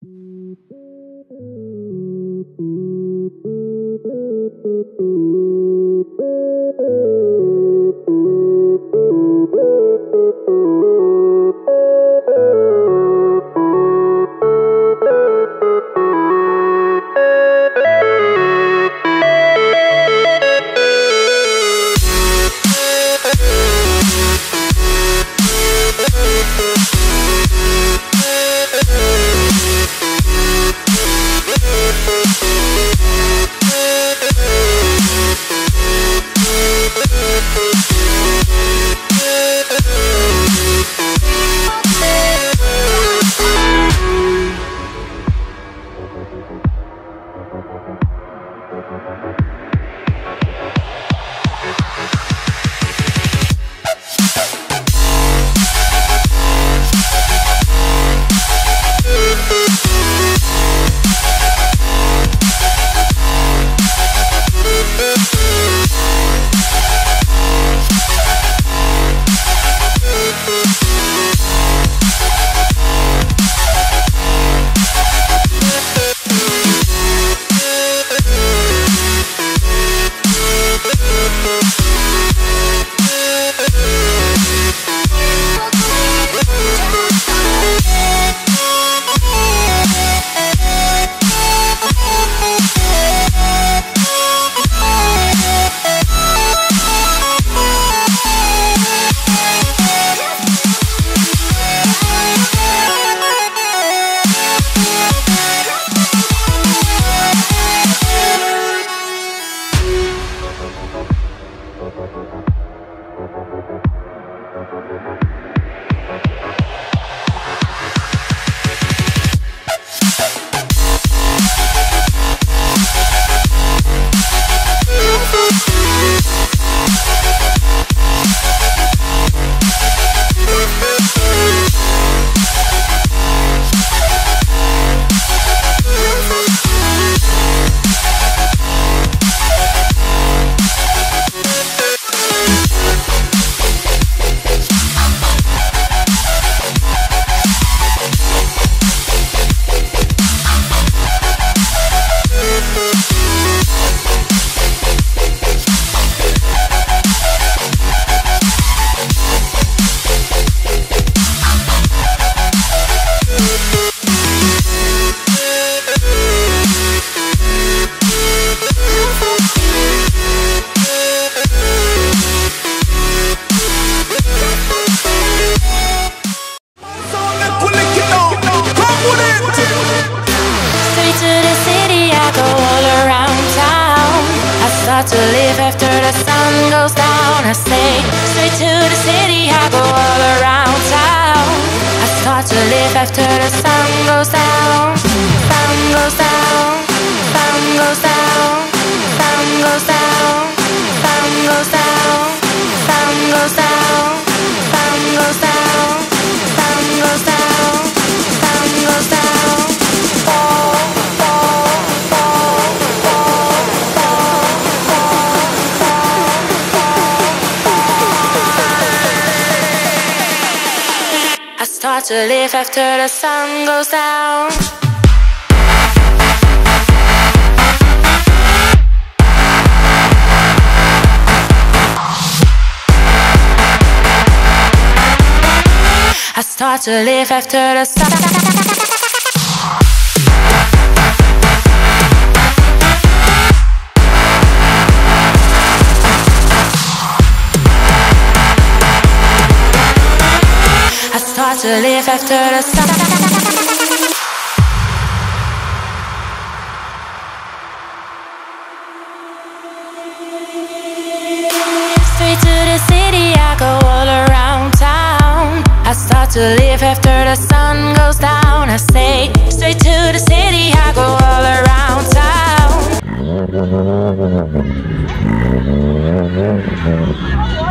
start to live after the sun goes down. I stay straight to the city, I go all around town. I start to live after the sun goes down. Sun goes down, sun goes down, sun goes down, sun goes down, sun goes down, sun goes down, sun goes down, sun goes down. I start to live after the sun goes down. I start to live after the sun. I start to live after the sun. Straight to the city, I go all around town. I start to live after the sun goes down. I stay straight to the city, I go all around town.